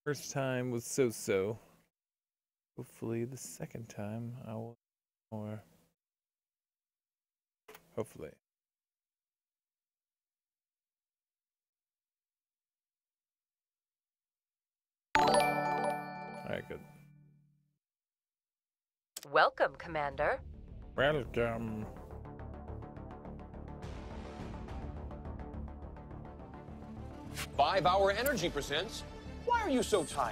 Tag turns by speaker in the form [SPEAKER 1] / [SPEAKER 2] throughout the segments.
[SPEAKER 1] First time was so-so. Hopefully the second time I will more. Hopefully. Alright, good.
[SPEAKER 2] Welcome, Commander.
[SPEAKER 1] Welcome.
[SPEAKER 3] Five-hour energy presents. Why are you so tired?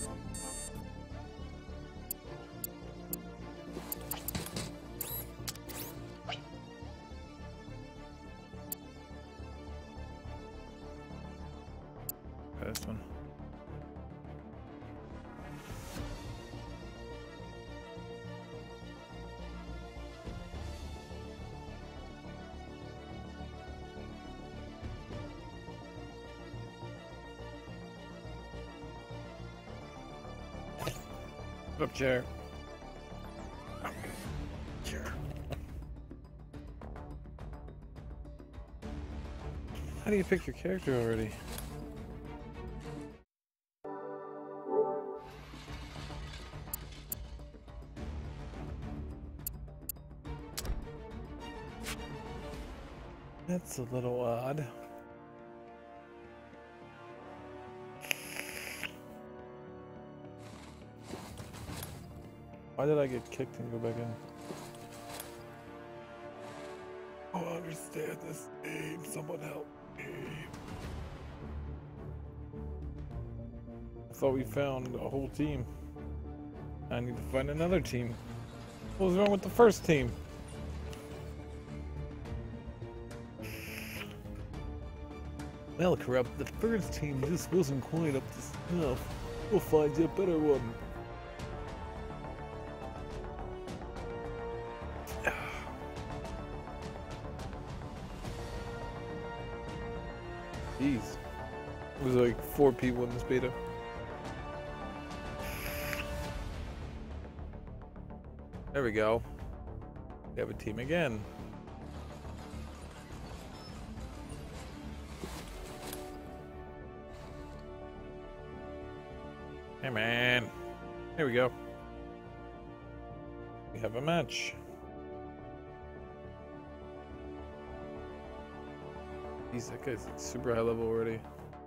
[SPEAKER 1] This one. Up chair. Chair. How do you pick your character already? That's a little odd. Why did I get kicked and go back in? I don't understand this game. Someone help me. I thought we found a whole team. I need to find another team. What was wrong with the first team? Well, Corrupt, the first team just wasn't quite up to snuff. We'll find you a better one. Jeez. There's like 4 people in this beta. There we go. We have a team again. Hey man. Here we go. We have a match. Jeez, that guy's like super high level already.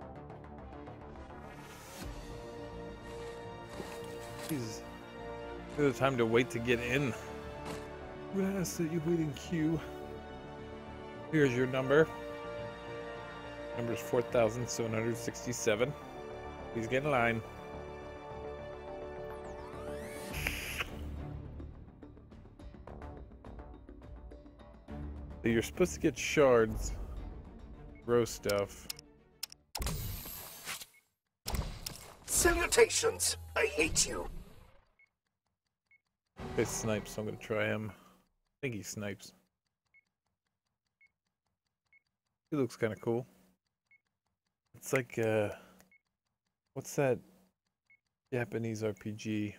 [SPEAKER 1] Jeez. There's time to wait to get in. We ask that you wait in queue. Here's your number. Number is 4,767. Please get in line. So you're supposed to get shards. Grow stuff.
[SPEAKER 4] Salutations! I hate you.
[SPEAKER 1] He snipes, so I'm gonna try him. I think he snipes. He looks kind of cool. It's like, what's that Japanese RPG?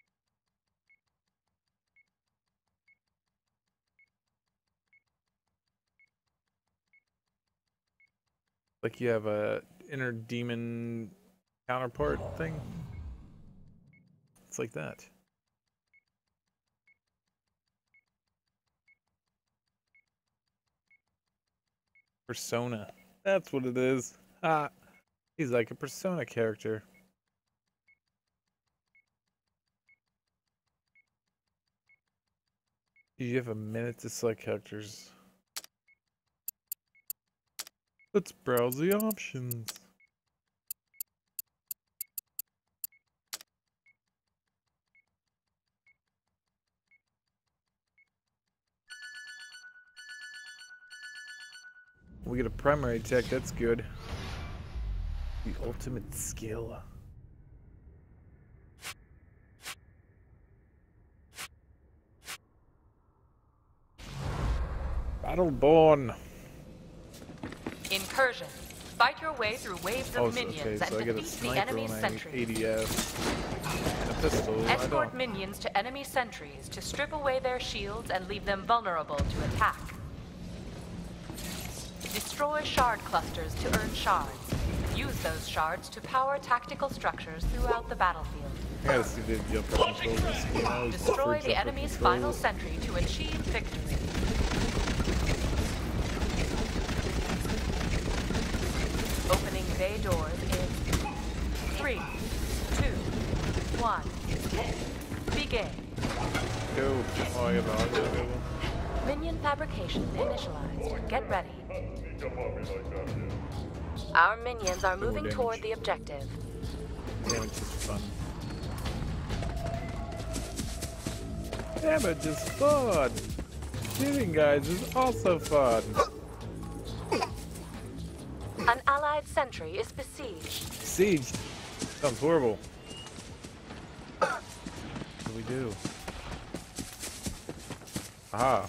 [SPEAKER 1] Like you have a inner demon counterpart thing. It's like that. Persona. That's what it is. Ah, he's like a Persona character. You have a minute to select characters. Let's browse the options. We get a primary attack, that's good. The ultimate skill. Battleborn.
[SPEAKER 2] Incursion. Fight your way through waves of minions
[SPEAKER 1] so I
[SPEAKER 2] and
[SPEAKER 1] get a
[SPEAKER 2] defeat the
[SPEAKER 1] sniper
[SPEAKER 2] enemy
[SPEAKER 1] and I
[SPEAKER 2] sentry.
[SPEAKER 1] need ADS. A pistol,
[SPEAKER 2] Escort minions to enemy sentries to strip away their shields and leave them vulnerable to attack. Destroy shard clusters to earn shards. Use those shards to power tactical structures throughout the battlefield.
[SPEAKER 1] I gotta see the jump controls.
[SPEAKER 2] Destroy the enemy's final sentry to achieve victory. Opening bay doors in 3, 2, 1. Begin.
[SPEAKER 1] Go. Oh, I have an audio available.
[SPEAKER 2] Minion fabrication initialized. Get ready. Our minions are moving toward the objective.
[SPEAKER 1] Damage is fun. Damage is fun! Shooting guys is also fun!
[SPEAKER 2] An allied sentry is besieged.
[SPEAKER 1] Besieged? Sounds horrible. What do we do? Aha.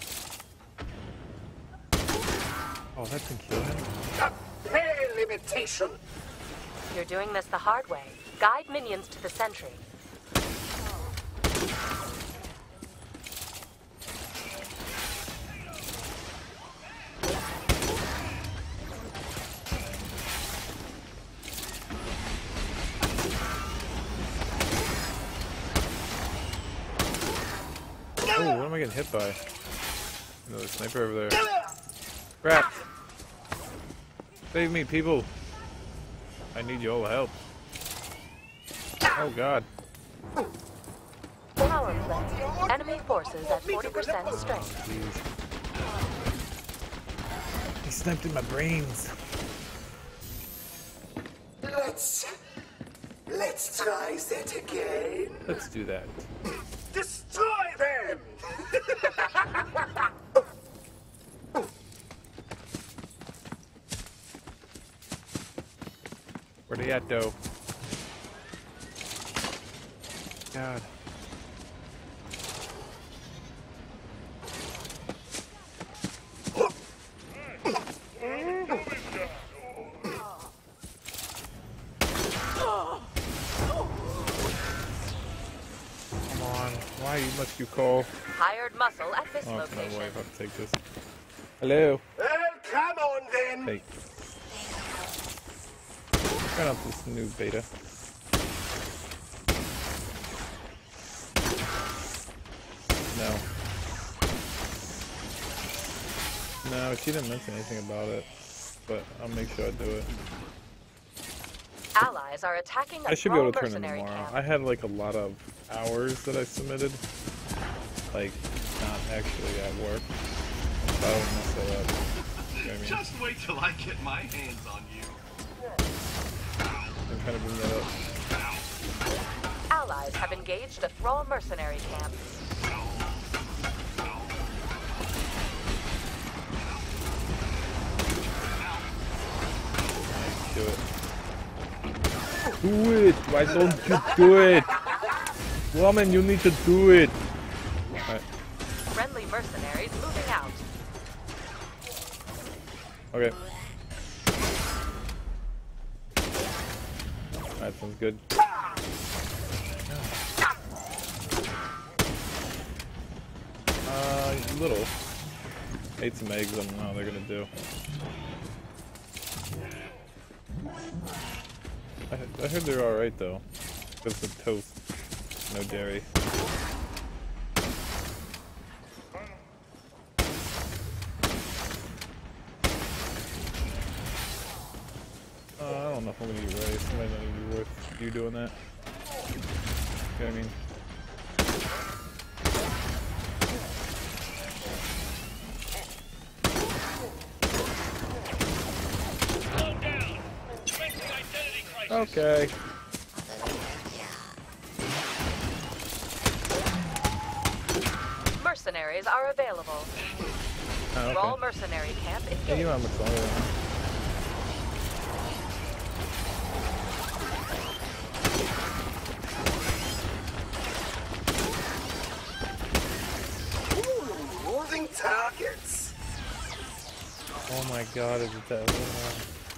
[SPEAKER 1] Oh, that can kill him?
[SPEAKER 4] Pay limitation.
[SPEAKER 2] You're doing this the hard way. Guide minions to the sentry.
[SPEAKER 1] Oh, what am I getting hit by? Another sniper over there. Crap! Save me, people! I need your help. Oh god.
[SPEAKER 2] Power play. Enemy forces at 40% strength.
[SPEAKER 1] Jeez. He sniped in my brains.
[SPEAKER 4] Let's try that again.
[SPEAKER 1] Let's do that.
[SPEAKER 4] Destroy them!
[SPEAKER 1] Where they at, though? God. Why must you call?
[SPEAKER 2] Hired muscle at this
[SPEAKER 1] Oh, it's my
[SPEAKER 2] location.
[SPEAKER 1] wife. I'll take this. Hello.
[SPEAKER 4] Well, come on then.
[SPEAKER 1] Hey. Turn off this new beta. No. No, she didn't mention anything about it, but I'll make sure I do it.
[SPEAKER 2] Allies are attacking a
[SPEAKER 1] I should be able to
[SPEAKER 2] small
[SPEAKER 1] turn in
[SPEAKER 2] mercenary
[SPEAKER 1] tomorrow.
[SPEAKER 2] camp.
[SPEAKER 1] I had like a lot of hours that I submitted, like not actually at work. So I would mess that up. You know what I mean?
[SPEAKER 5] Just wait till I get my hands on you.
[SPEAKER 1] I'm trying to bring that up.
[SPEAKER 2] Allies have engaged a Thrall mercenary camp.
[SPEAKER 1] Do it. Do it! Why don't you do it? Woman, you need to do it! Alright.
[SPEAKER 2] Friendly mercenaries moving out.
[SPEAKER 1] Okay. That sounds good. Little. Ate some eggs, I don't know how they're gonna do. I heard they're alright though. Just with toast. No dairy. I don't know if I'm gonna eat rice. It might not even be worth you doing that. You know what I mean? Okay.
[SPEAKER 2] Mercenaries are available.
[SPEAKER 1] Oh, okay.
[SPEAKER 2] Thrall mercenary camp
[SPEAKER 1] Yeah,
[SPEAKER 2] engaged.
[SPEAKER 1] you know how much longer.
[SPEAKER 4] Moving targets.
[SPEAKER 1] Oh my god, is it that one?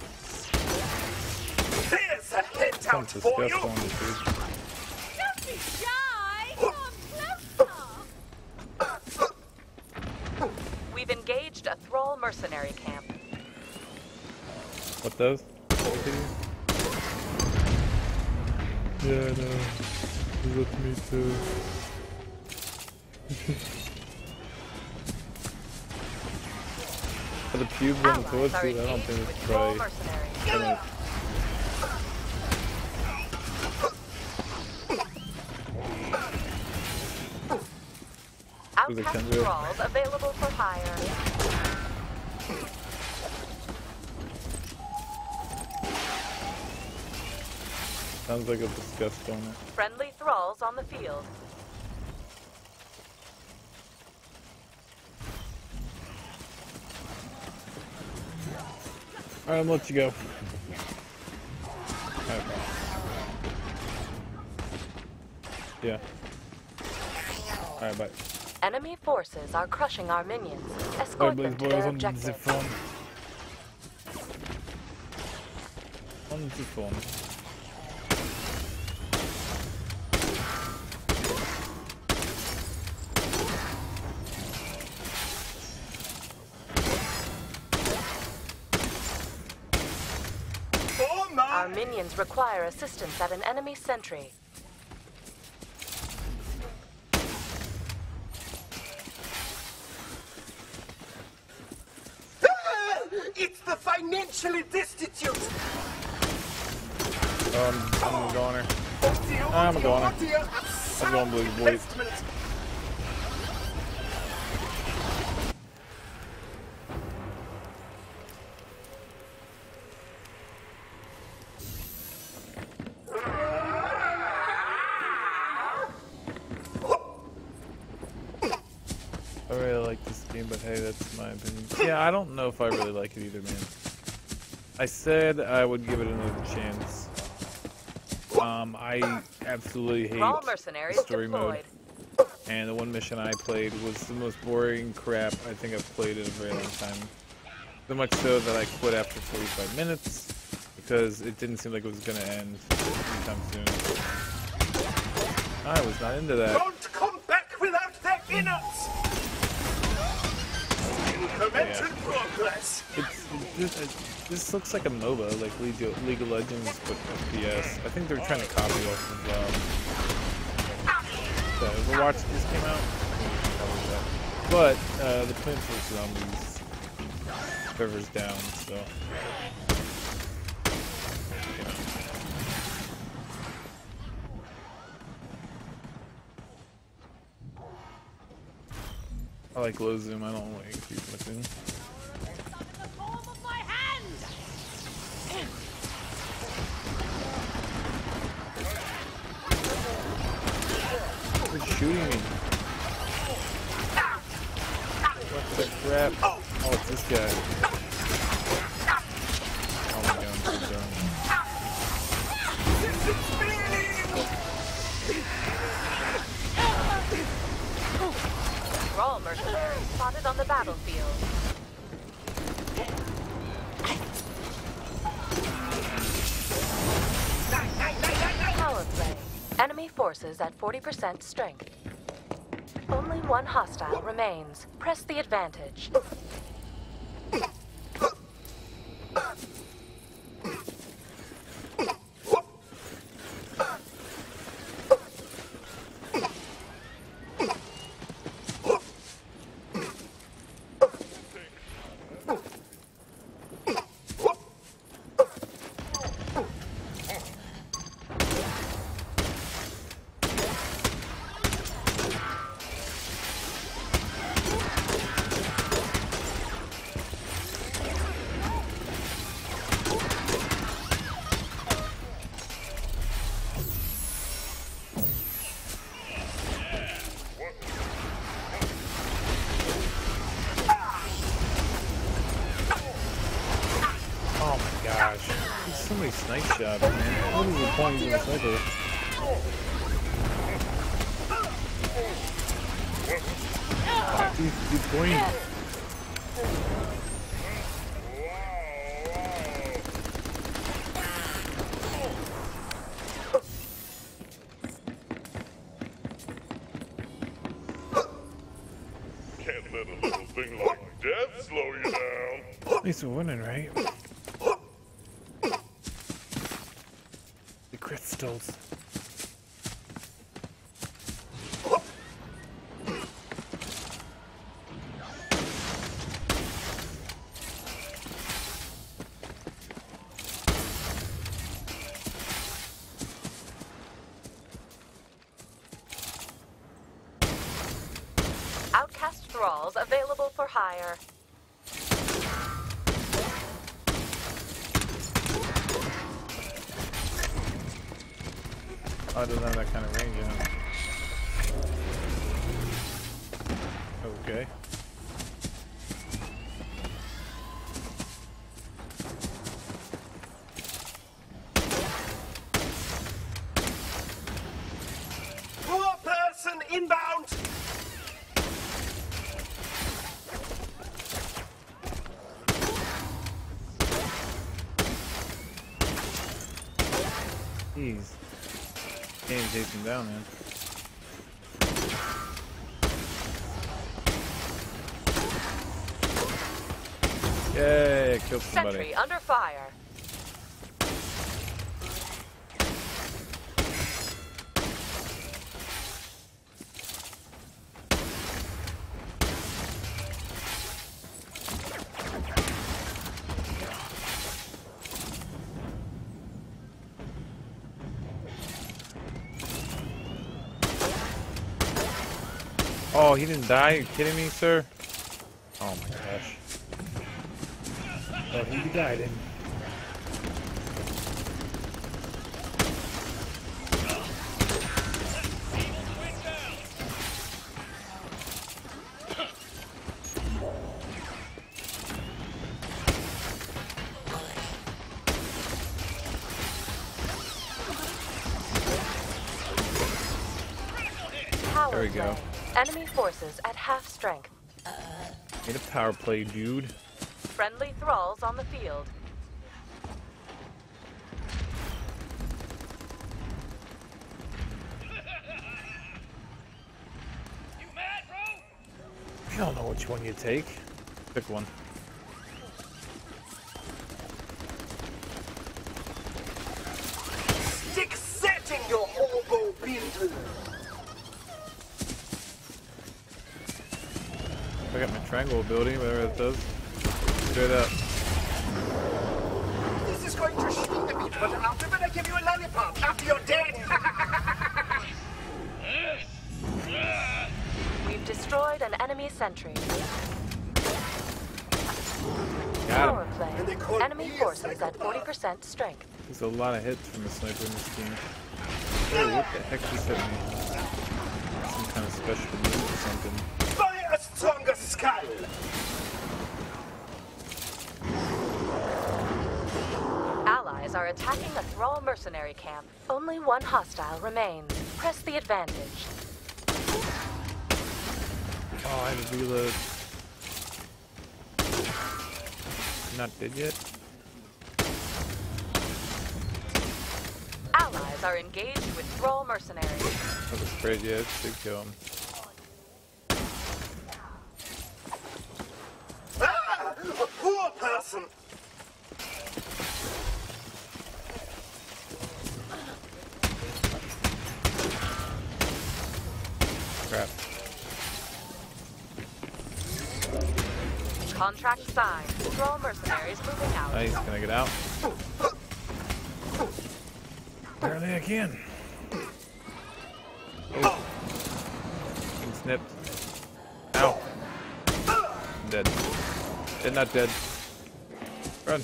[SPEAKER 4] Here's a hint out
[SPEAKER 1] Sounds
[SPEAKER 4] for
[SPEAKER 1] disgusting
[SPEAKER 4] you.
[SPEAKER 1] on the food.
[SPEAKER 6] Don't be shy! Come closer!
[SPEAKER 2] We've engaged a Thrall mercenary camp.
[SPEAKER 1] What those? Yeah, no. With me too. For the pubes on the toilet seat, I don't think it's probably gonna...
[SPEAKER 2] Outcast thralls available for hire.
[SPEAKER 1] Sounds like a disgust on it.
[SPEAKER 2] Friendly thralls on the field.
[SPEAKER 1] Alright, I'm gonna let you go. Alright. Yeah. Alright, bye.
[SPEAKER 2] Enemy forces are crushing our minions.
[SPEAKER 1] Alright,
[SPEAKER 2] Escort
[SPEAKER 1] boys,
[SPEAKER 2] them to
[SPEAKER 1] boys,
[SPEAKER 2] their
[SPEAKER 1] on the
[SPEAKER 2] objective.
[SPEAKER 1] phone. On the phone.
[SPEAKER 2] Our minions require assistance at an enemy sentry.
[SPEAKER 4] It's the financially destitute.
[SPEAKER 1] I'm a goner. I'm a goner. I'm going blue, boys. I really like this game, but hey, that's my opinion. Yeah, I don't know if I really like it either, man. I said I would give it another chance. I absolutely hate the story mode. And the one mission I played was the most boring crap I think I've played in a very long time. So much so that I quit after 45 minutes because it didn't seem like it was going to end anytime soon. I was not into that.
[SPEAKER 4] Don't come back without their innards. Incremental progress.
[SPEAKER 1] This looks like a MOBA, like League of Legends, but FPS. I think they're trying to copy us as well. So, Overwatch just came out. But the Plants vs. Zombies server's down, so. I like low zoom, I don't like keep looking. Who's shooting me? What the crap? Oh, it's this guy. Oh my god, I'm so dumb.
[SPEAKER 2] Thrall mercenaries spotted on the battlefield. Power play. Enemy forces at 40% strength. Only one hostile remains. Press the advantage.
[SPEAKER 1] Snipe shot, man. What is the point of using a sniper? He's green.
[SPEAKER 7] Can't let a little thing like death slow you down.
[SPEAKER 1] At least we're winning, right? The crystals.
[SPEAKER 2] or higher.
[SPEAKER 1] Oh, it doesn't have that kind of range on it. Okay.
[SPEAKER 4] Poor person inbound!
[SPEAKER 1] Jeez. Can't even chase him down, man. Yay, killed somebody.
[SPEAKER 2] Sentry under fire.
[SPEAKER 1] Oh, he didn't die? Are you kidding me, sir? Oh my gosh. Oh, he died in. There we go.
[SPEAKER 2] Enemy forces at half strength.
[SPEAKER 1] Need a power play, dude.
[SPEAKER 2] Friendly thralls on the field.
[SPEAKER 5] You mad, bro?
[SPEAKER 1] I don't know which one you take. Pick one.
[SPEAKER 4] Stick setting your hobo bindle!
[SPEAKER 1] I got my triangle ability, whatever it does. Straight up.
[SPEAKER 4] This is going to sting a bit, but after that I give you a lollipop after you're dead!
[SPEAKER 2] We've destroyed an enemy sentry.
[SPEAKER 1] Got
[SPEAKER 2] Power
[SPEAKER 1] him.
[SPEAKER 2] play.
[SPEAKER 4] And they call
[SPEAKER 2] Enemy
[SPEAKER 4] me a
[SPEAKER 2] forces at
[SPEAKER 4] psychopath.
[SPEAKER 2] 40% strength.
[SPEAKER 1] There's a lot of hits from the sniper in this game. Oh, what the heck just hit me? Some kind of special move or something.
[SPEAKER 4] Buy a stronger skull!
[SPEAKER 2] Allies are attacking a Thrall mercenary camp. Only one hostile remains. Press the advantage.
[SPEAKER 1] Oh, I had to reload. Not dead yet?
[SPEAKER 2] Allies are engaged with Thrall mercenaries.
[SPEAKER 1] I was afraid, yeah, it should kill him.
[SPEAKER 4] Ah! A poor person!
[SPEAKER 1] Crap.
[SPEAKER 2] Contract signed. Thrall mercenaries moving out.
[SPEAKER 1] Nice, can I get out? Apparently I can. Oh. Getting snipped. Ow. I'm dead. Dead, not dead. Run.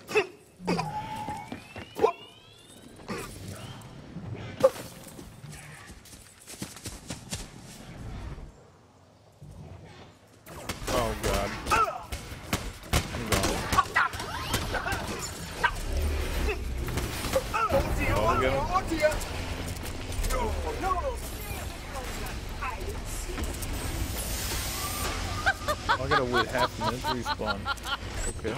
[SPEAKER 1] Oh god. I'm gone.
[SPEAKER 4] Oh dear,
[SPEAKER 1] Oh, we got him.
[SPEAKER 4] oh dear! No, no!
[SPEAKER 1] Oh, I gotta wait half a minute to respawn. Okay.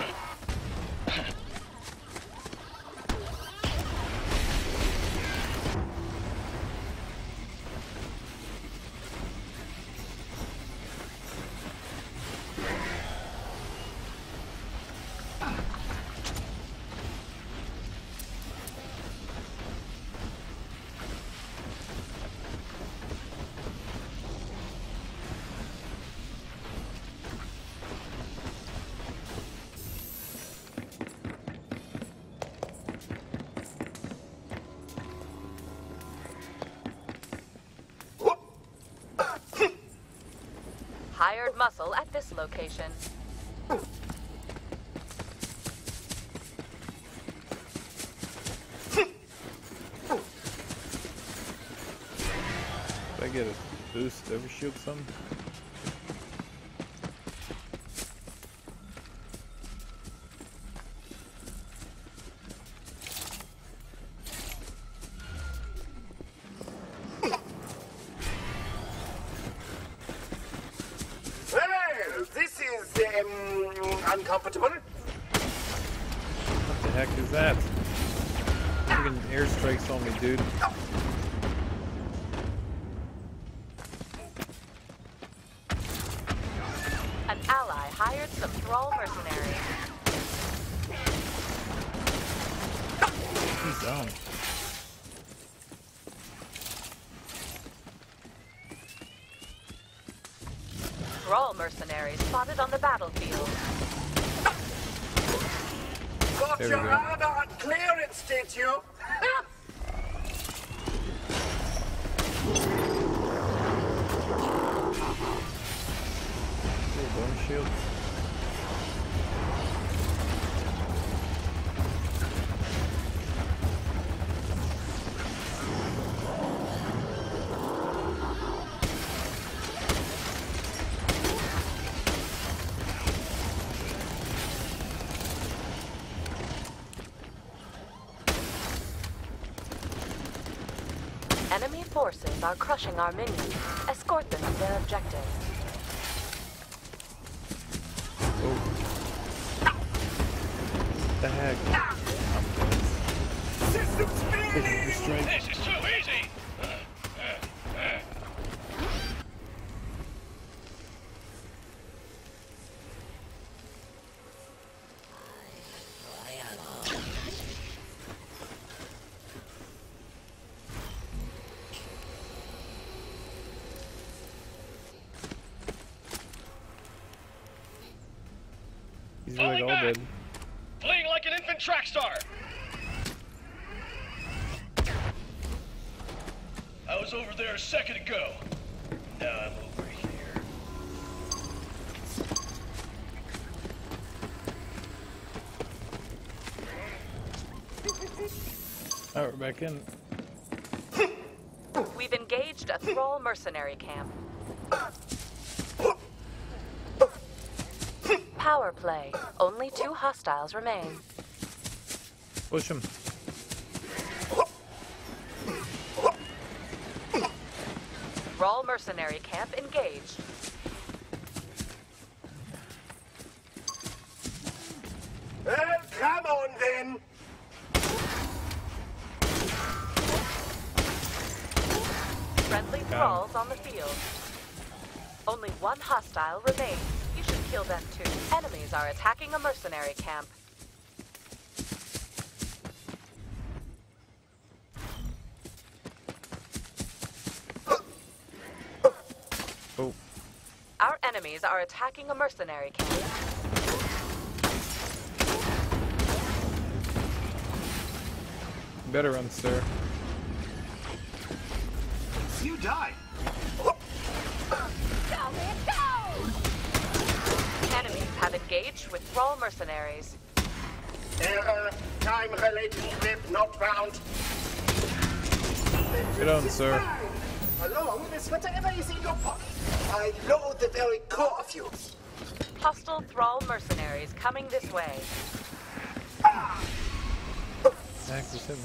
[SPEAKER 2] Hired muscle at this location.
[SPEAKER 1] Did I get a boost overshield something?
[SPEAKER 4] Well, this is uncomfortable.
[SPEAKER 1] What the heck is that? Freaking airstrikes on me, dude.
[SPEAKER 2] An ally hired some thrall mercenaries.
[SPEAKER 1] He's down.
[SPEAKER 2] Thrall mercenaries spotted on the battlefield.
[SPEAKER 4] Got
[SPEAKER 1] There we
[SPEAKER 4] your
[SPEAKER 1] go.
[SPEAKER 4] armor on clearance, did you?
[SPEAKER 1] Little bone shield.
[SPEAKER 2] Enemy forces are crushing our minions. Escort them to their objective.
[SPEAKER 1] Oh. The heck? I'm dead.
[SPEAKER 4] Systems
[SPEAKER 1] Freaking
[SPEAKER 4] failing!
[SPEAKER 1] airstrike.
[SPEAKER 5] This is too easy.
[SPEAKER 1] He's
[SPEAKER 5] Falling
[SPEAKER 1] like all
[SPEAKER 5] back.
[SPEAKER 1] dead.
[SPEAKER 5] Fleeing like an infant track star. I was over there a second ago. Now I'm over here.
[SPEAKER 1] Alright, we're back in.
[SPEAKER 2] We've engaged a thrall mercenary camp. Power play. Only 2 hostiles remain.
[SPEAKER 1] Push him.
[SPEAKER 2] Thrall mercenary camp engaged.
[SPEAKER 4] Well, come on then.
[SPEAKER 2] Friendly thralls on the field. Only 1 hostile remains. You should kill them too. Enemies are attacking a mercenary camp.
[SPEAKER 1] Oh.
[SPEAKER 2] Our enemies are attacking a mercenary camp.
[SPEAKER 1] Better run, sir.
[SPEAKER 4] You die.
[SPEAKER 6] Go, man, go!
[SPEAKER 2] Enemies have engaged with thrall mercenaries.
[SPEAKER 4] Error. Time-related blip not found.
[SPEAKER 1] Get on, sir.
[SPEAKER 4] Along with whatever is in your pocket. I loathe the very core of you.
[SPEAKER 2] Hostile thrall mercenaries coming this way.
[SPEAKER 1] Heck, just hit me.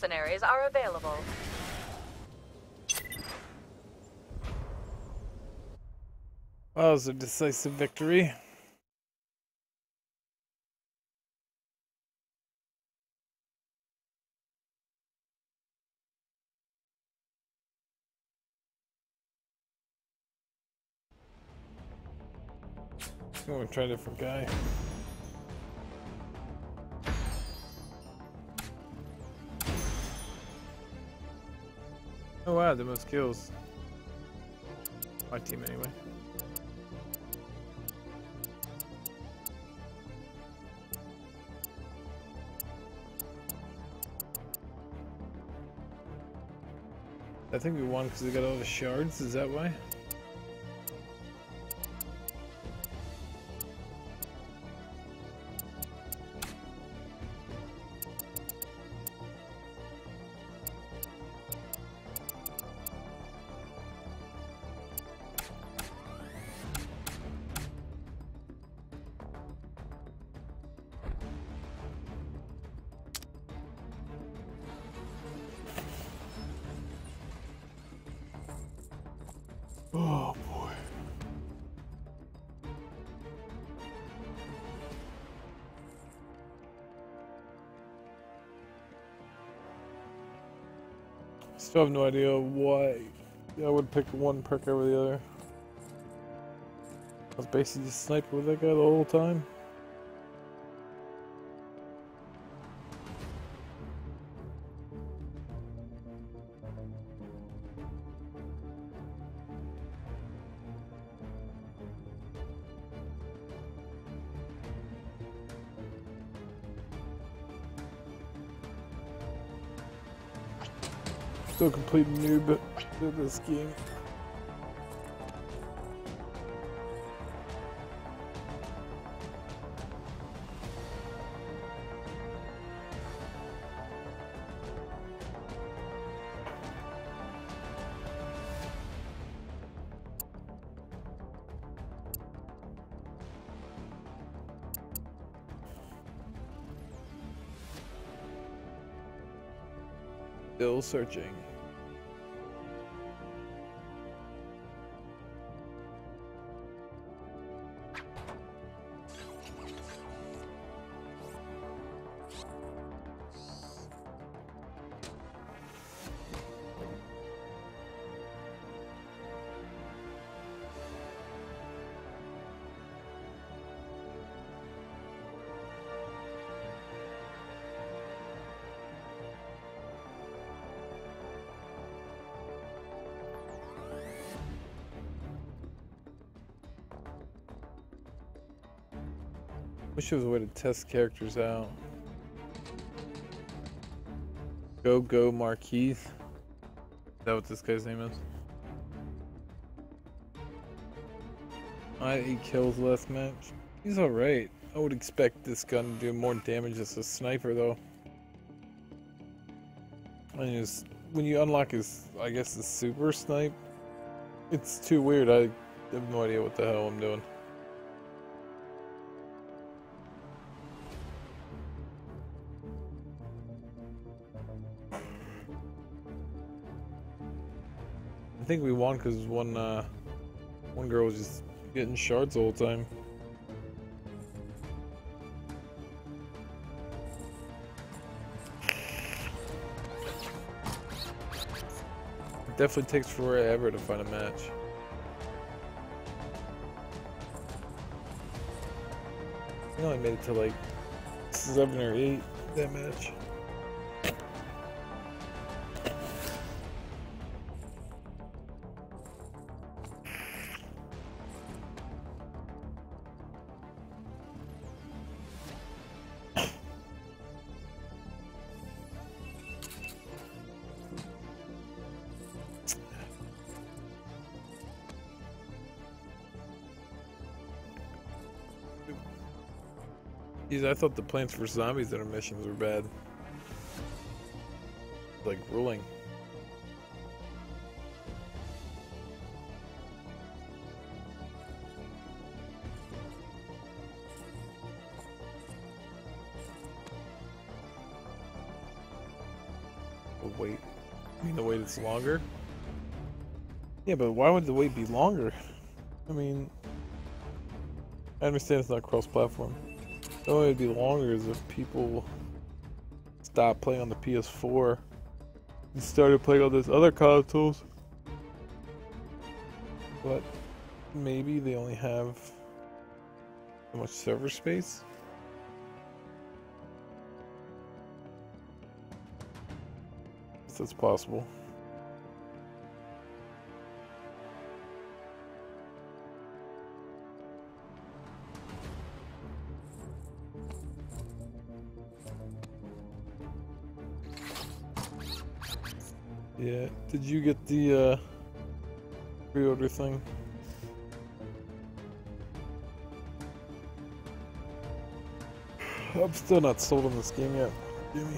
[SPEAKER 2] mercenaries are available.
[SPEAKER 1] Well, that was a decisive victory. I'm gonna try a different guy. Oh wow, the most kills. My team anyway. I think we won because they got all the shards, is that why? Oh boy. Still have no idea why I would pick one perk over the other. I was basically just sniping with that guy the whole time. Still a complete noob at this game. Still searching. Wish there was a way to test characters out. Go Marquis. Is that what this guy's name is? I had 8 kills last match. He's alright. I would expect this gun to do more damage as a sniper though. And just, when you unlock his, I guess, the super snipe, it's too weird. I have no idea what the hell I'm doing. I think we won because one girl was just getting shards the whole time. It definitely takes forever to find a match. I only made it to like 7 or 8 that match. Jeez, I thought the Plants vs. Zombies intermissions were bad. Like ruling. wait. I mean, the wait is longer? Yeah, but why would the wait be longer? I mean, I understand it's not cross-platform. The only way it'd be longer is if people stopped playing on the PS4 and started playing on those other consoles. But maybe they only have so much server space? Guess that's possible. Yeah, did you get the pre-order thing? I'm still not sold on this game yet, Jimmy.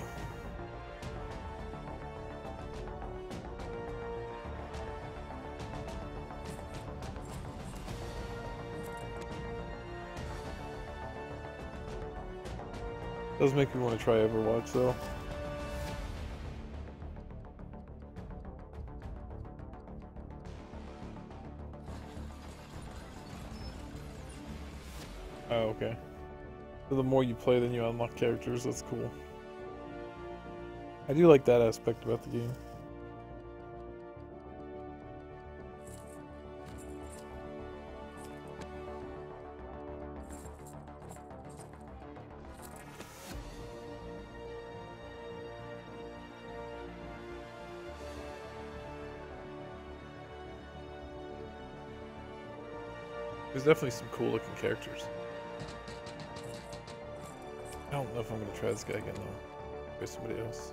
[SPEAKER 1] Does make me want to try Overwatch though. Oh, okay. So the more you play, then you unlock characters. That's cool. I do like that aspect about the game. There's definitely some cool looking characters. I don't know if I'm gonna try this guy again though. Try somebody else.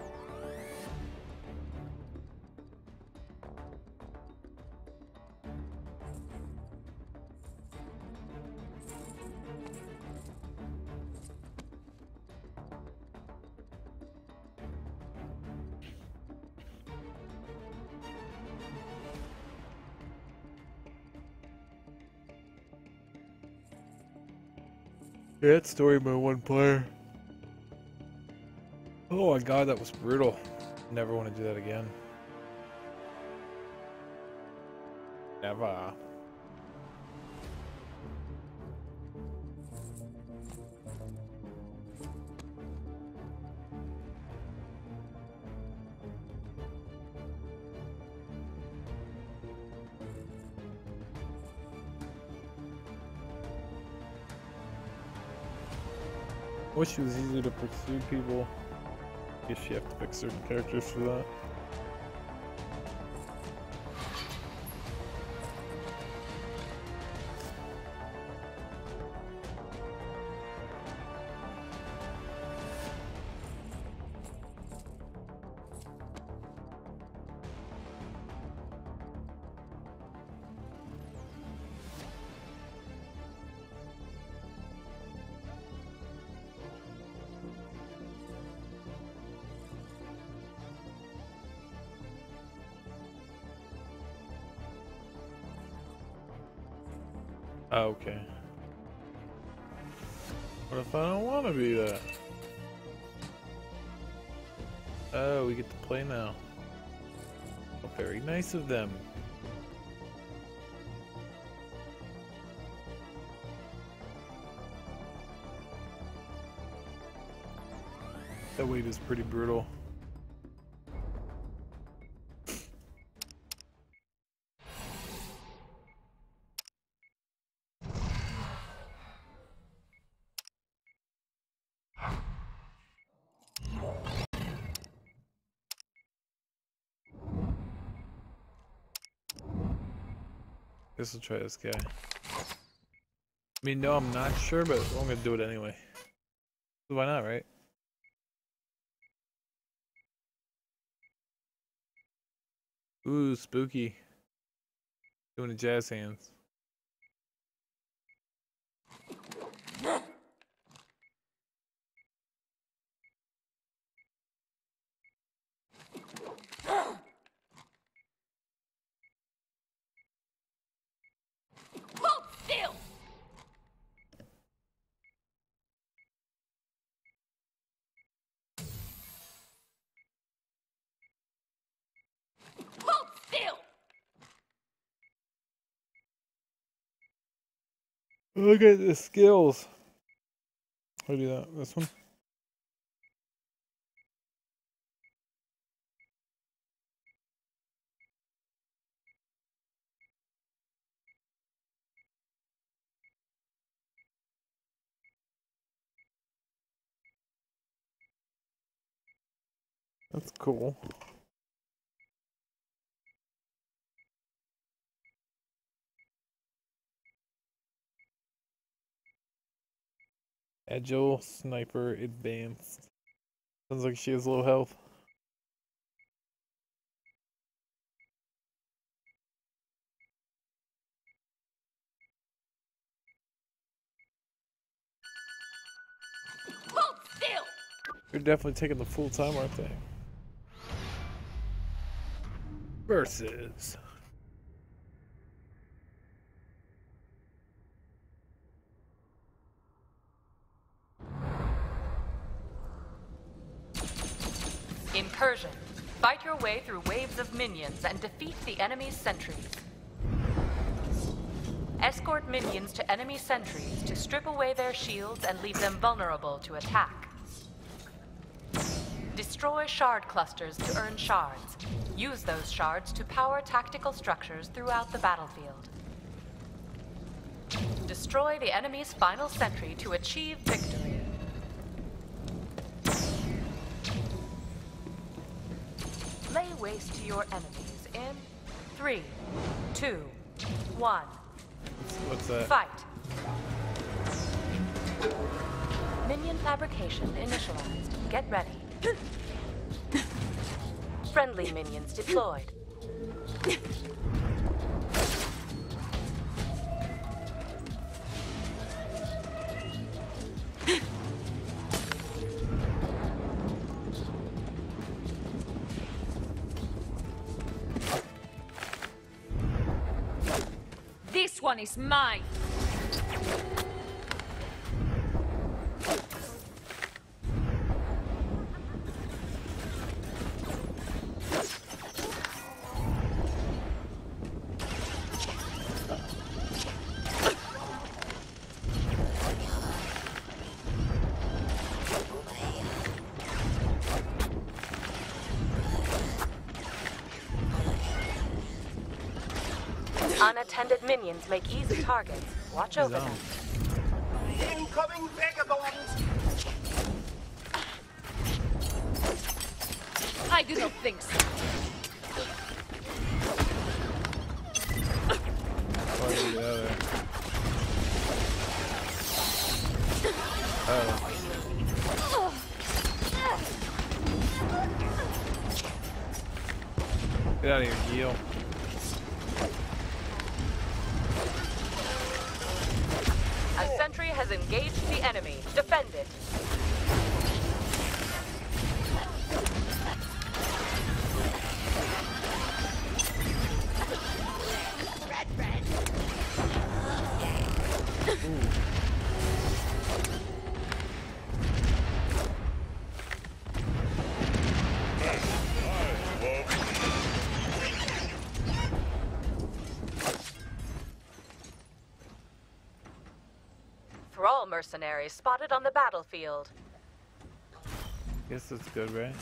[SPEAKER 1] Yeah, it's story mode one player. Oh my god, that was brutal. Never want to do that again. Never. I wish it was easier to pursue people. I guess you have to pick certain characters for that. Oh, okay. What if I don't want to be that? Oh, we get to play now. Oh, very nice of them. That wait is pretty brutal. Guess I'll try this guy. I mean, no, I'm not sure, but I'm gonna do it anyway. Why not, right? Ooh, spooky. Doing the jazz hands.
[SPEAKER 6] Hold still!
[SPEAKER 1] Look at the skills. How do that? This one? That's cool. Agile Sniper Advanced. Sounds like she has low health.
[SPEAKER 6] Hold still!
[SPEAKER 1] They're definitely taking the full time, aren't they? Versus.
[SPEAKER 2] Incursion. Fight your way through waves of minions and defeat the enemy's sentries. Escort minions to enemy sentries to strip away their shields and leave them vulnerable to attack. Destroy shard clusters to earn shards. Use those shards to power tactical structures throughout the battlefield. Destroy the enemy's final sentry to achieve victory. Lay waste to your enemies in 3, 2, 1.
[SPEAKER 1] What's that?
[SPEAKER 2] Fight. Minion fabrication initialized. Get ready. Friendly minions deployed.
[SPEAKER 6] This one is mine!
[SPEAKER 2] Unattended minions make easy targets. Watch over them.
[SPEAKER 4] Incoming vagabonds!
[SPEAKER 6] I do not think so.
[SPEAKER 1] Get out of here, Gil.
[SPEAKER 2] A sentry has engaged the enemy. Defend it. Thrall mercenaries spotted on the battlefield.
[SPEAKER 1] Guess that's good, right?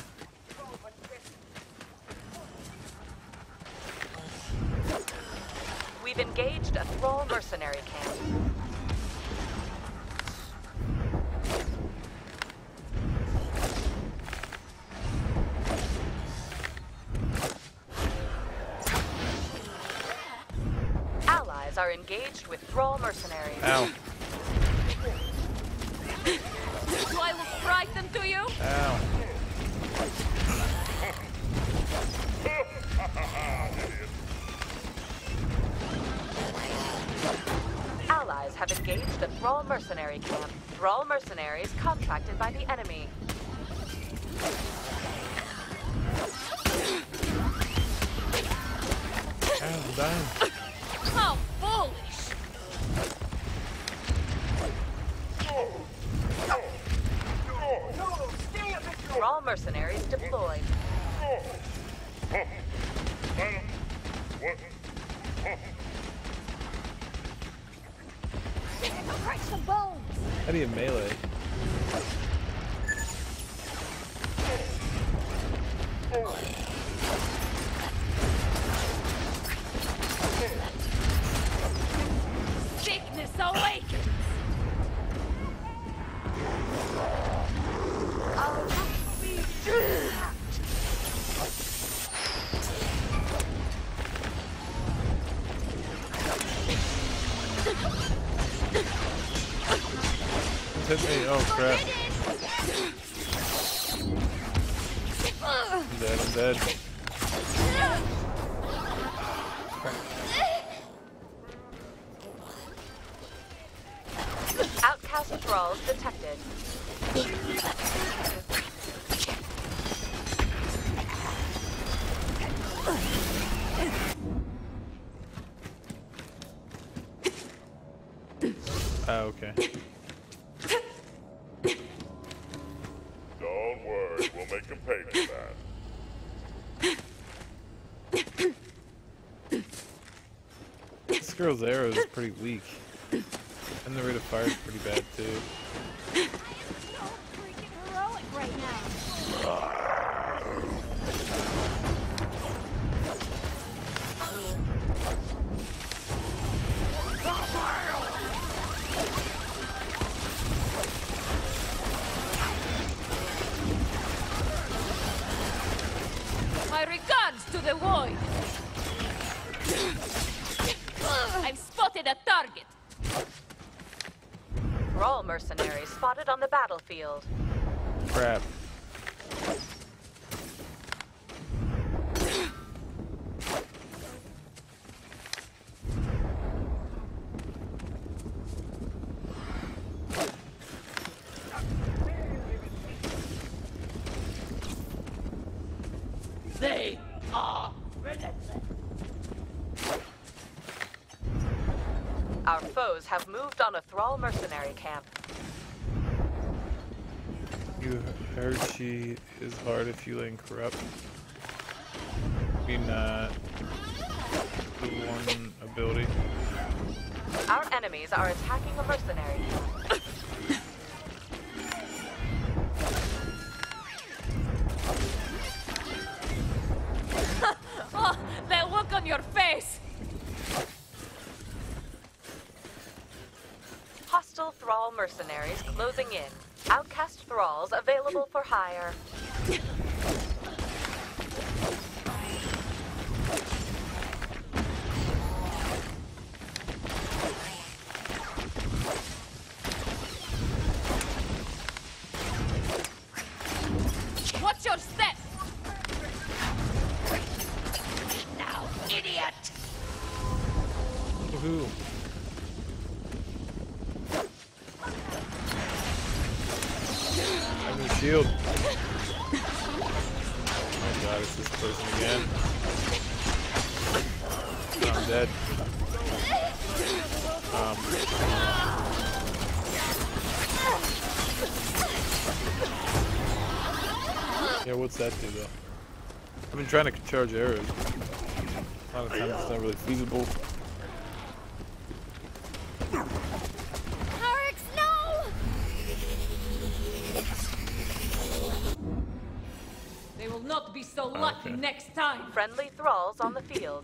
[SPEAKER 2] We've engaged a Thrall mercenary camp. Allies are engaged with Thrall mercenaries.
[SPEAKER 1] Ow.
[SPEAKER 6] Do I look frightened to you?
[SPEAKER 1] Ow.
[SPEAKER 2] Allies have engaged a Thrall mercenary camp. Thrall mercenaries contracted by the enemy.
[SPEAKER 1] Ow, I'm dying.
[SPEAKER 6] How foolish!
[SPEAKER 2] Thrall mercenaries deployed.
[SPEAKER 6] the bones.
[SPEAKER 1] How do you melee?
[SPEAKER 6] Sickness awakens.
[SPEAKER 1] Hit me. Oh crap. I'm dead, I'm dead.
[SPEAKER 2] Outcast thralls detected.
[SPEAKER 1] Oh, okay.
[SPEAKER 7] Don't worry, we'll make him pay for that.
[SPEAKER 1] This girl's arrow is pretty weak. And the rate of fire is pretty bad too.
[SPEAKER 6] So freaking heroic right now. My regards to the void. I've spotted a target.
[SPEAKER 2] Thrall mercenaries spotted on the battlefield.
[SPEAKER 1] Crap.
[SPEAKER 6] They are relentless.
[SPEAKER 2] Our foes have moved on a Thrall mercenary camp.
[SPEAKER 1] You heard she is hard if you link corrupt. Maybe not the one ability.
[SPEAKER 2] Our enemies are attacking a mercenary.
[SPEAKER 6] Oh, that look on your face.
[SPEAKER 2] Hostile Thrall mercenaries closing in. Outcast Thralls available for hire.
[SPEAKER 6] Watch your step. Now, idiot.
[SPEAKER 1] Woohoo. I have no shield. Oh god, it's this person again. Oh, I'm dead. Yeah, what's that do though? I've been trying to charge arrows. A lot of times it's not really feasible.
[SPEAKER 6] Alex, no! They will not be so lucky
[SPEAKER 1] Okay.
[SPEAKER 6] next time.
[SPEAKER 2] Friendly Thralls on the field.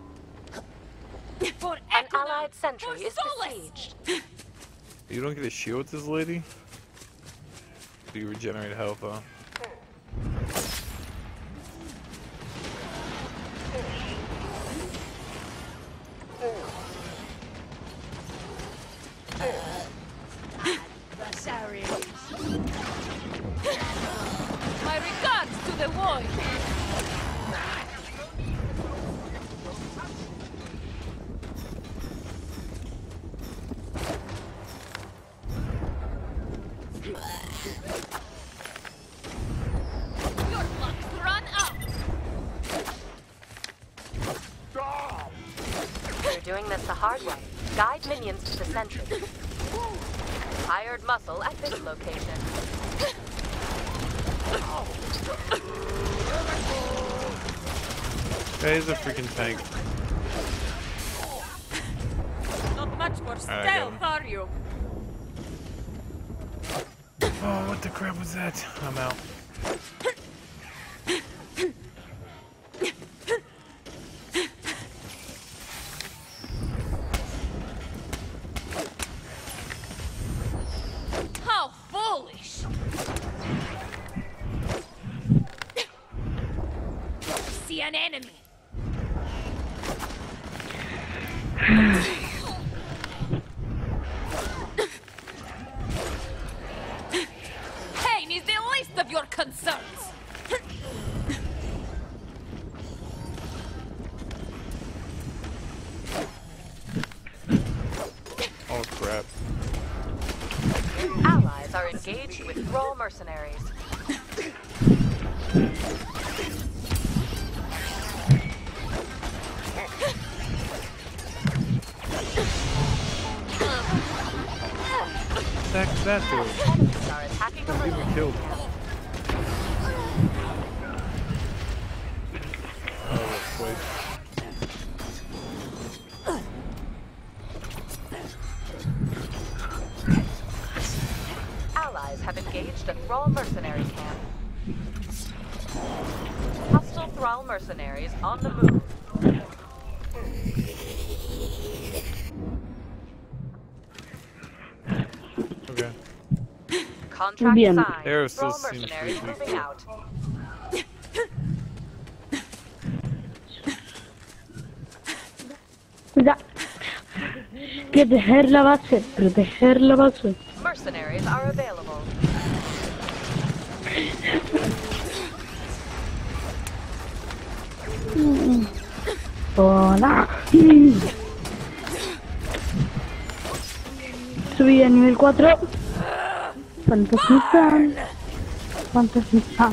[SPEAKER 6] For
[SPEAKER 2] An
[SPEAKER 6] Ekuna,
[SPEAKER 2] allied sentry
[SPEAKER 6] for
[SPEAKER 2] is
[SPEAKER 6] Solace.
[SPEAKER 2] besieged.
[SPEAKER 1] You don't get a shield with this lady? Do you regenerate health, huh?
[SPEAKER 6] My regards to the void. Your luck's run out.
[SPEAKER 2] You're doing this the hard way. Guide minions to the sentry. Hired muscle at this location.
[SPEAKER 1] Hey, he's a freaking tank.
[SPEAKER 6] Not much for
[SPEAKER 1] I got
[SPEAKER 6] stealth,
[SPEAKER 1] him.
[SPEAKER 6] are you?
[SPEAKER 1] Oh, what the crap was that? I'm out.
[SPEAKER 6] How foolish! See an enemy. Pain is the least of your concerns.
[SPEAKER 1] Oh crap.
[SPEAKER 2] Allies are engaged with Thrall mercenaries.
[SPEAKER 1] That dude.
[SPEAKER 2] Enemies are attacking a
[SPEAKER 1] Even
[SPEAKER 2] mercenary
[SPEAKER 1] killed.
[SPEAKER 2] camp.
[SPEAKER 1] Oh, wait.
[SPEAKER 2] Allies have engaged a Thrall mercenary camp. Hostile Thrall mercenaries on the move.
[SPEAKER 1] Okay.
[SPEAKER 2] Contract
[SPEAKER 8] Bien.
[SPEAKER 2] signed.
[SPEAKER 1] Arrow still
[SPEAKER 2] Thrall
[SPEAKER 1] seems
[SPEAKER 2] mercenaries
[SPEAKER 1] pretty
[SPEAKER 2] moving
[SPEAKER 1] cool.
[SPEAKER 2] out.
[SPEAKER 8] Ya. Proteger la base, proteger la base.
[SPEAKER 2] Mercenaries are available.
[SPEAKER 8] Hola. Subí a nivel 4. Fantasista. Fantasista.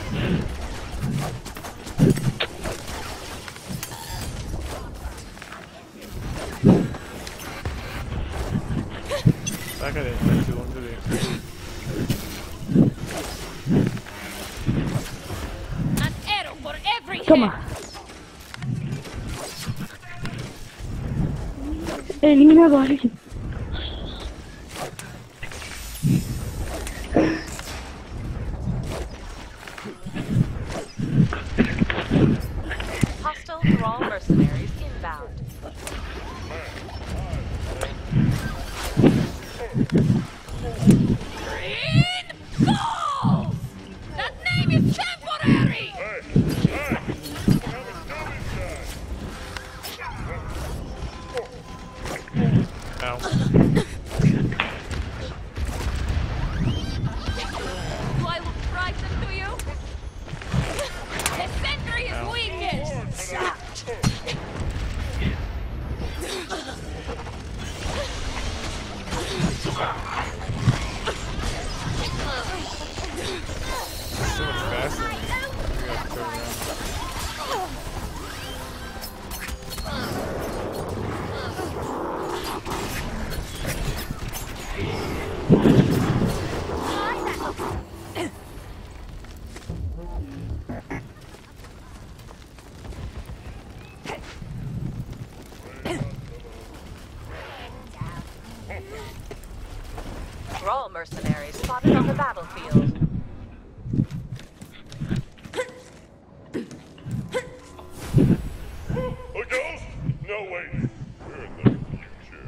[SPEAKER 1] That guy didn't take too long, did he?
[SPEAKER 6] An arrow for every
[SPEAKER 8] Toma.
[SPEAKER 6] head.
[SPEAKER 8] Eliminado a alguien.
[SPEAKER 2] Hostile Thrall mercenaries inbound.
[SPEAKER 6] Green balls! That name is temporary!
[SPEAKER 1] Ow.
[SPEAKER 6] Do I look frightened to you? The sentry is weakened!
[SPEAKER 1] So much faster. We gotta turn around.
[SPEAKER 2] Thrall mercenaries spotted on the battlefield.
[SPEAKER 7] A ghost? No, wait. We're in the future.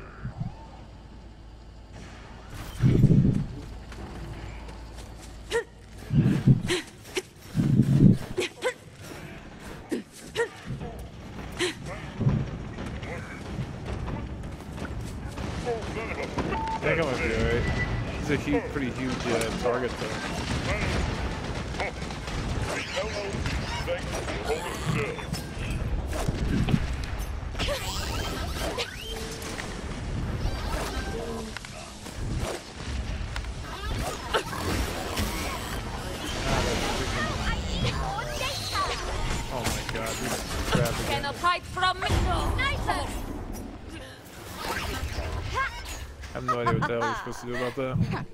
[SPEAKER 1] I think I might be alright. He's a huge, pretty huge target though.
[SPEAKER 7] Hello. Thanks for holding still.
[SPEAKER 1] Oh my god, this crap again.
[SPEAKER 6] Cannot hide from me! Sniper!
[SPEAKER 1] I have no idea what the hell we're supposed to do about that.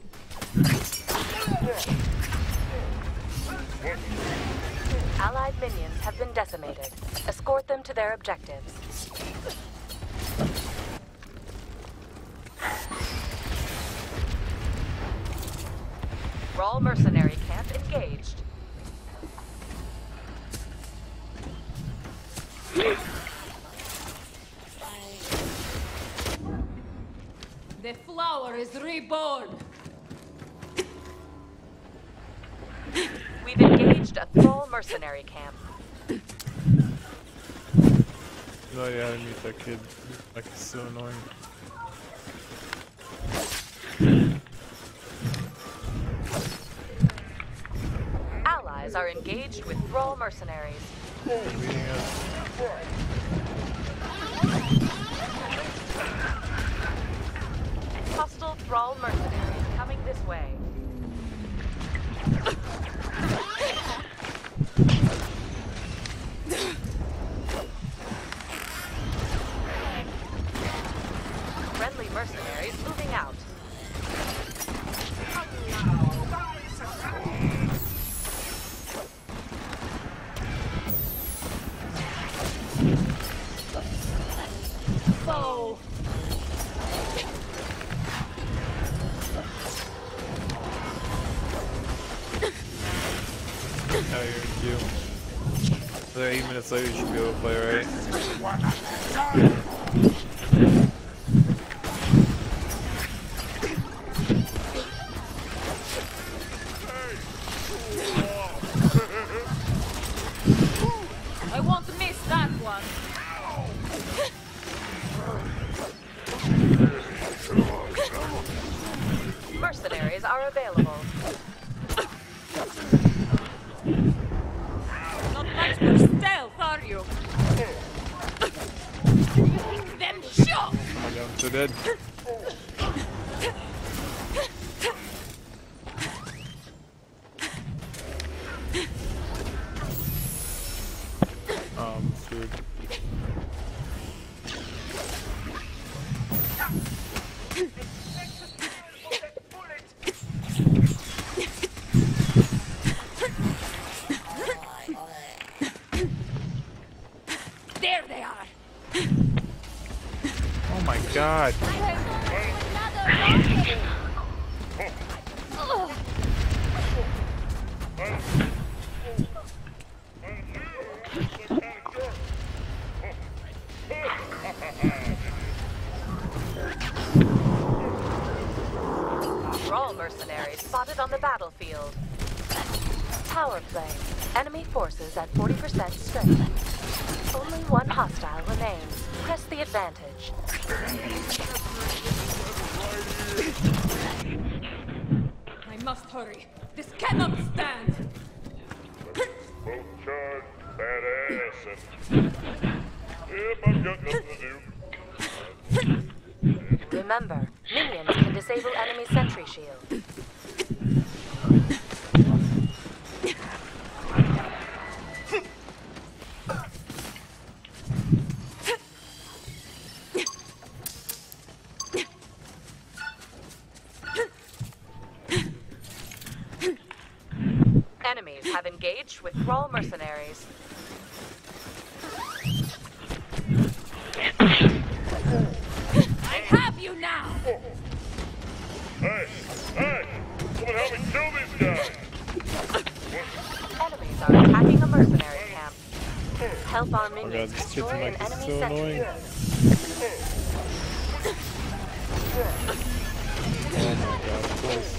[SPEAKER 2] Allied minions have been decimated. Escort them to their objectives. Thrall mercenary camp engaged.
[SPEAKER 6] The flower is reborn.
[SPEAKER 2] We've engaged a Thrall mercenary camp.
[SPEAKER 1] No idea how to meet that kid. Like, it's so annoying.
[SPEAKER 2] Allies are engaged with Thrall mercenaries.
[SPEAKER 1] Meeting us.
[SPEAKER 2] Hostile Thrall mercenaries coming this way. Friendly mercenaries moving out.
[SPEAKER 6] Foe.
[SPEAKER 1] Now you're in queue. So 8 minutes later, you should be able to play, right?
[SPEAKER 6] I won't miss that one.
[SPEAKER 2] Mercenaries are available.
[SPEAKER 6] Not much for stealth, are you? Then shoot!
[SPEAKER 1] Oh my god, I'm so dead. Oh, I'm screwed.
[SPEAKER 6] There they are.
[SPEAKER 1] Oh my god.
[SPEAKER 2] Thrall mercenaries spotted on the battlefield. Power play. Enemy forces at 40% strength. Only one hostile remains. Press the advantage.
[SPEAKER 6] I must hurry. This cannot stand.
[SPEAKER 7] Both charged, badass, and... Yep, I've got nothing to do.
[SPEAKER 2] Remember, minions can disable enemy sentry shield. Enemies have engaged with Thrall mercenaries.
[SPEAKER 6] I have you now.
[SPEAKER 7] Hey! Hey! Someone help me kill these guys!
[SPEAKER 2] Enemies are attacking a mercenary camp. Help our
[SPEAKER 1] Oh god,
[SPEAKER 2] minions
[SPEAKER 1] this kid's
[SPEAKER 2] destroy an
[SPEAKER 1] mic is
[SPEAKER 2] enemy
[SPEAKER 1] so
[SPEAKER 2] sentry.
[SPEAKER 1] annoying. Oh my god, of course.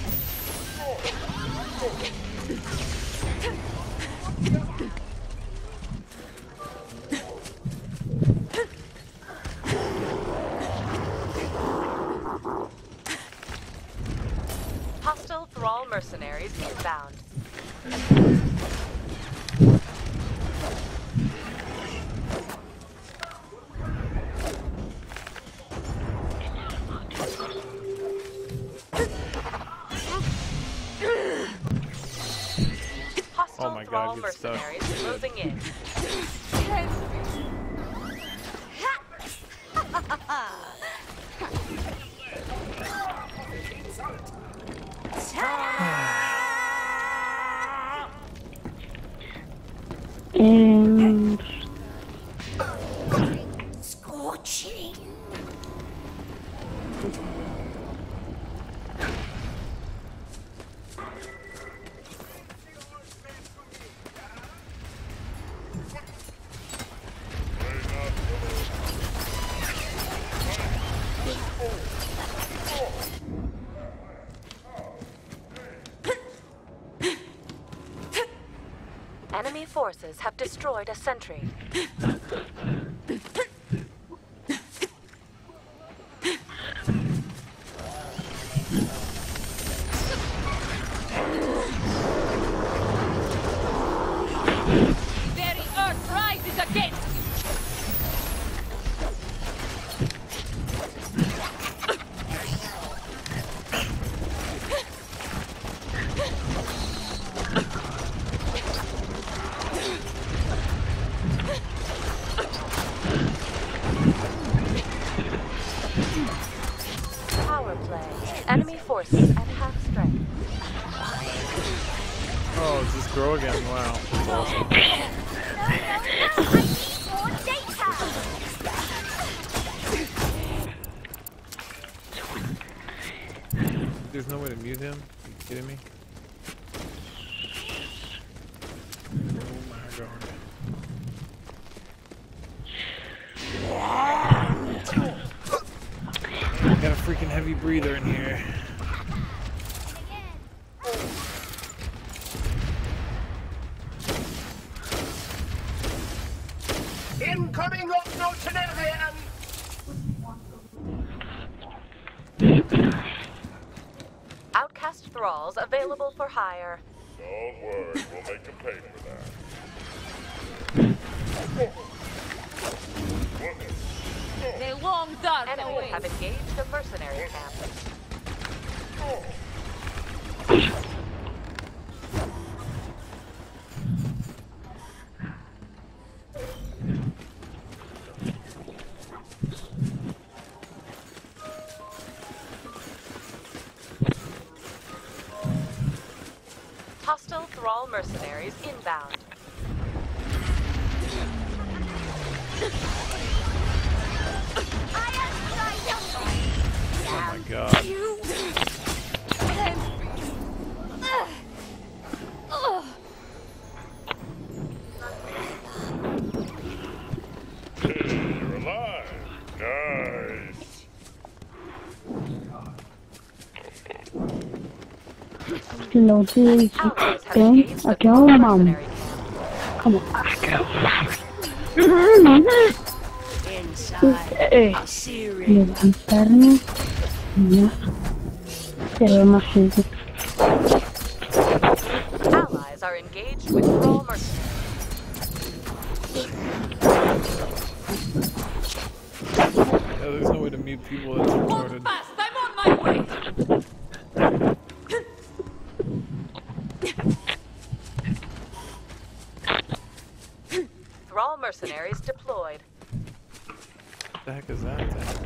[SPEAKER 2] Hostile Thrall mercenaries inbound. Hostile
[SPEAKER 1] Oh my god,
[SPEAKER 2] Thrall
[SPEAKER 1] get stuck.
[SPEAKER 2] mercenaries closing in.
[SPEAKER 8] And
[SPEAKER 6] Scorching.
[SPEAKER 2] Enemy forces have destroyed a sentry.
[SPEAKER 6] Very earth rises against you!
[SPEAKER 2] Power play. Enemy forces at half strength.
[SPEAKER 1] Oh, it's this girl again. Wow. That's awesome. There's no way to mute him? Are you kidding me? Oh my god. Got a freaking heavy breather in here.
[SPEAKER 4] Incoming Octo Tenerian!
[SPEAKER 2] Outcast thralls available for hire.
[SPEAKER 7] Don't worry, we'll make them pay for that.
[SPEAKER 6] The long dark
[SPEAKER 2] Enemies
[SPEAKER 6] awaits.
[SPEAKER 2] have engaged a mercenary camp. Hostile thrall mercenaries inbound.
[SPEAKER 1] Oh my god.
[SPEAKER 7] You're alive. Nice.
[SPEAKER 8] Loading.
[SPEAKER 2] Allies have
[SPEAKER 8] Okay,
[SPEAKER 2] engaged the
[SPEAKER 8] okay,
[SPEAKER 2] thrall
[SPEAKER 8] mom.
[SPEAKER 2] mercenary camp.
[SPEAKER 8] Come on. Levantarme. Ya. Pero más fácil.
[SPEAKER 2] Allies are engaged with thrall mercenaries.
[SPEAKER 1] Yeah, there's no way to mute people that's
[SPEAKER 6] Walk
[SPEAKER 1] recorded.
[SPEAKER 6] fast, I'm on my way!
[SPEAKER 2] Thrall mercenaries deployed.
[SPEAKER 1] What the heck is that thing?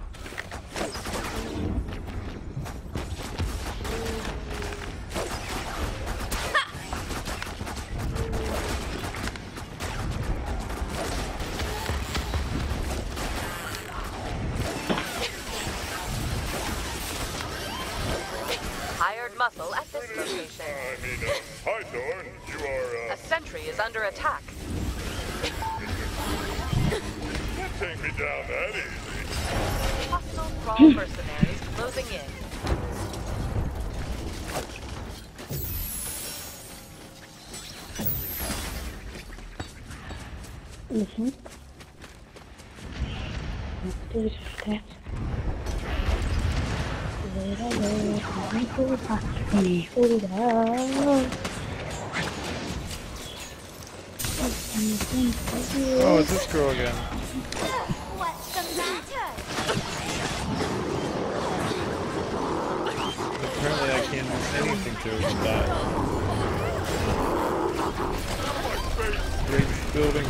[SPEAKER 2] Hired muscle at this location.
[SPEAKER 7] Hi, Thorn. You are,
[SPEAKER 2] A sentry is under attack.
[SPEAKER 7] Can't take me down that easy.
[SPEAKER 2] Hostile thrall mercenaries closing in.
[SPEAKER 8] Listen. There's that.
[SPEAKER 1] Oh, it's this girl again.
[SPEAKER 6] What's the matter?
[SPEAKER 1] Apparently I can't do anything to it with that. Great building.